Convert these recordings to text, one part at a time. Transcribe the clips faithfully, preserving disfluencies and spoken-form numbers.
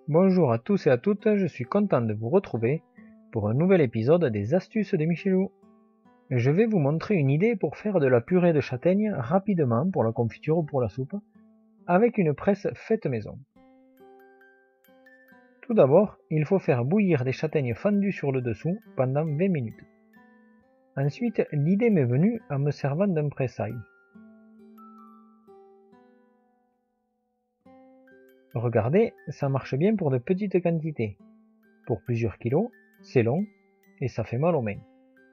Bonjour à tous et à toutes, je suis content de vous retrouver pour un nouvel épisode des astuces de Michelou. Je vais vous montrer une idée pour faire de la purée de châtaigne rapidement pour la confiture ou pour la soupe, avec une presse faite maison. Tout d'abord, il faut faire bouillir des châtaignes fendues sur le dessous pendant vingt minutes. Ensuite, l'idée m'est venue en me servant d'un pressail. Regardez, ça marche bien pour de petites quantités. Pour plusieurs kilos, c'est long et ça fait mal aux mains.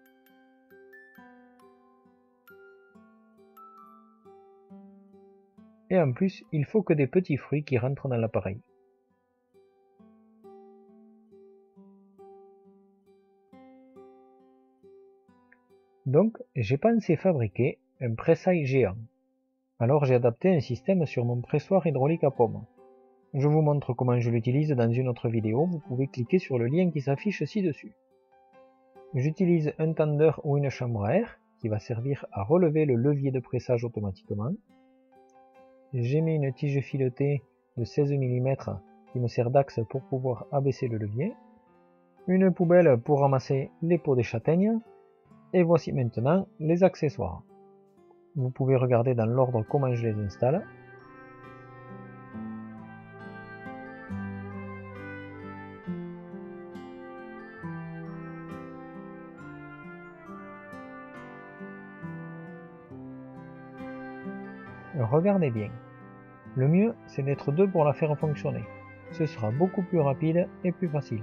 Et en plus, il faut que des petits fruits qui rentrent dans l'appareil. Donc, j'ai pensé fabriquer un pressail géant. Alors j'ai adapté un système sur mon pressoir hydraulique à pomme. Je vous montre comment je l'utilise dans une autre vidéo, vous pouvez cliquer sur le lien qui s'affiche ci-dessus. J'utilise un tendeur ou une chambre à air qui va servir à relever le levier de pressage automatiquement. J'ai mis une tige filetée de seize millimètres qui me sert d'axe pour pouvoir abaisser le levier. Une poubelle pour ramasser les peaux des châtaignes. Et voici maintenant les accessoires. Vous pouvez regarder dans l'ordre comment je les installe. Regardez bien. Le mieux, c'est d'être deux pour la faire fonctionner. Ce sera beaucoup plus rapide et plus facile.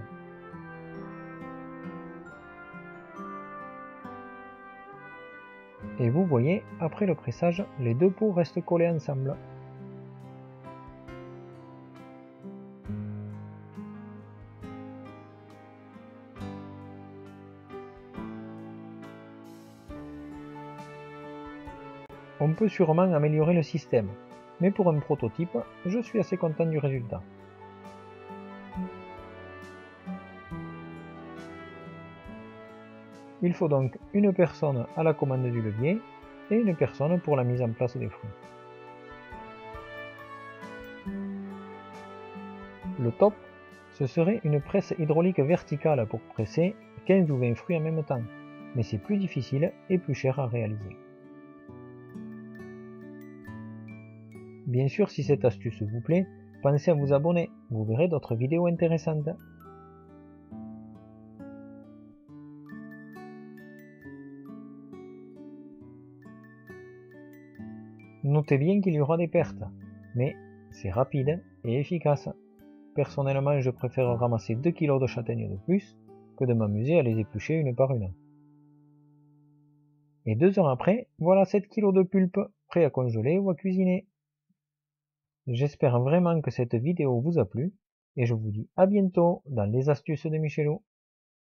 Et vous voyez, après le pressage, les deux pots restent collés ensemble. On peut sûrement améliorer le système, mais pour un prototype, je suis assez content du résultat. Il faut donc une personne à la commande du levier et une personne pour la mise en place des fruits. Le top, ce serait une presse hydraulique verticale pour presser quinze ou vingt fruits en même temps, mais c'est plus difficile et plus cher à réaliser. Bien sûr, si cette astuce vous plaît, pensez à vous abonner, vous verrez d'autres vidéos intéressantes. Notez bien qu'il y aura des pertes, mais c'est rapide et efficace. Personnellement, je préfère ramasser deux kilos de châtaignes de plus que de m'amuser à les éplucher une par une. Et deux heures après, voilà sept kilos de pulpe, prêts à congeler ou à cuisiner. J'espère vraiment que cette vidéo vous a plu, et je vous dis à bientôt dans les astuces de Michelou.